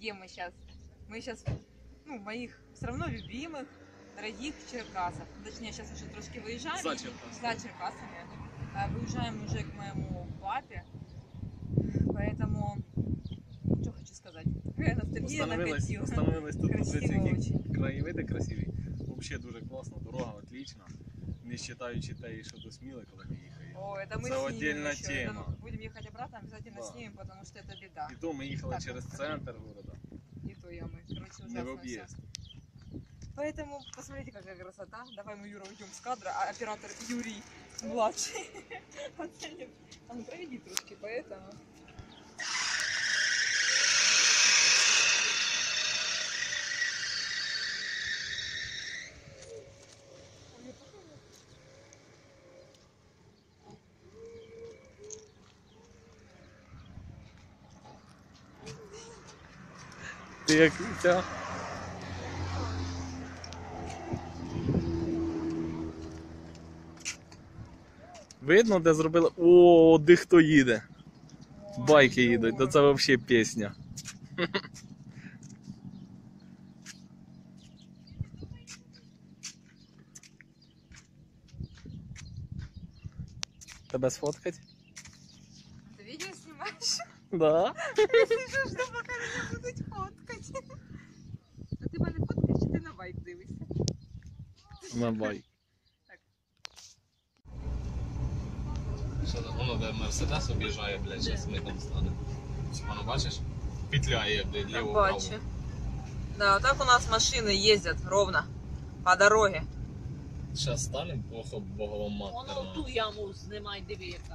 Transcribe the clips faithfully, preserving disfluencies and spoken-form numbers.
где мы сейчас? Мы сейчас, ну, моих все равно любимых, дорогих Черкасов. Точнее, сейчас уже трошки выезжаем. За Черкасами. За Черкасами. Выезжаем уже к моему папе. Поэтому, что хочу сказать. Какая ностальгия накатила. Остановились тут, Красиво очень. краєвиди красиві. Взагалі дуже класно, дорога отлична. Не считаючи те, що до Сміли, коли ми їхали. О, это мы Это снимем отдельная еще. тема. Это будем ехать обратно, обязательно Да. снимем, потому что это беда. І то ми їхали Так, через так. центр города. И то я мы. Короче, Не в ужасно всё. об'їзд. Поэтому посмотрите, какая красота. Давай мы, Юра, уйдем с кадра, а оператор Юрий младший оценит. А ну проведи трошки, поэтому. Ти як ця? Видно, де зробили. О, де хто їде. Байки їдуть, то це взагалі пісня. Тебе сфоткать? Ты видео снимаешь? Да. Я слышу, что пока меня будут фоткать. А ты мене фоткаєш, чи ти на байк дивишся? На байк. Що там, воно де Мерседес об'їжджає, блядь, зараз ми там станемо. Воно бачиш? Петляє, блядь, ліво-право. Бачу. Да, вот так у нас машины ездят ровно по дороге. Зараз станемо, ох, боговом Воно матерно. ту яму знімай, диви яка.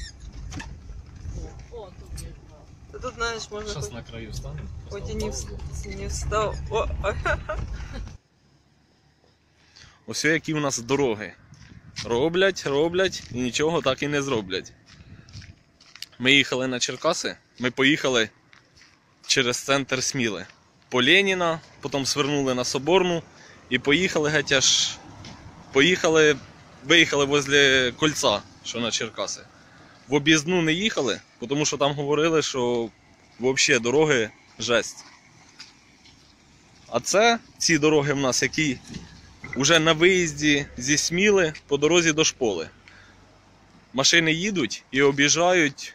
О, о, тут є. Ты тут, знаешь, можно Зараз хоть, на краю станемо. хоть и не, вс- не встал. О, Ось які у нас дороги. Роблять, роблять і нічого так і не зроблять. Ми їхали на Черкаси, ми поїхали через центр Сміли. По Леніна, потім свернули на Соборну і поїхали геть аж... Поїхали, виїхали возле кольця, що на Черкаси. В об'їзну не їхали, тому що там говорили, що взагалі дороги жесть. А це ці дороги в нас, які вже на виїзді зі Сміли по дорозі до школи. Машини їдуть і об'їжджають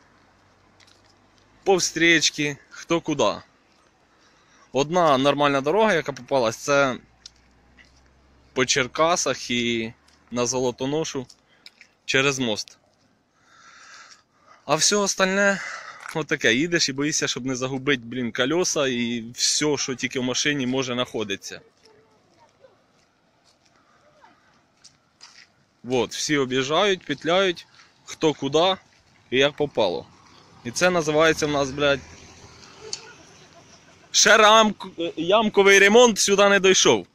повстрічки, хто куди. Одна нормальна дорога, яка попалась, це по Черкасах і на Золотоношу через мост. А все остальне отаке, їдеш і боїшся, щоб не загубити, блін, колеса і все, що тільки в машині може знаходитися. Вот, всі об'їжджають, петляють, хто куди і як попало. І це називається в нас, блядь, ще рамк... ямковий ремонт сюди не дійшов.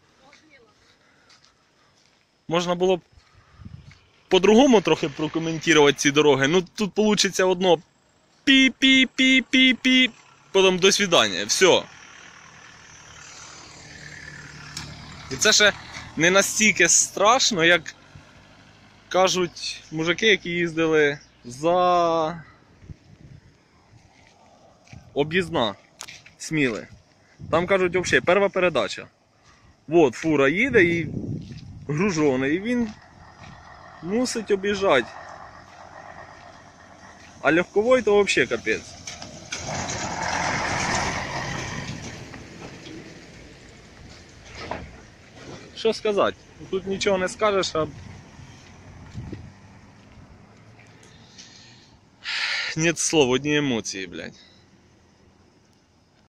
Можна було б по-другому трохи прокоментувати ці дороги. Ну тут вийде одно пі-пі-пі-пі-пі, потім до свидання, все. І це ще не настільки страшно, як кажуть мужики, які їздили за об'їзна Сміли. Там кажуть, взагалі, перша передача. От, фура їде і гружений, і він мусить об'їжджати. А легковой то взагалі капець. Що сказати? Тут нічого не скажеш, а нет слов, одні емоції, блядь.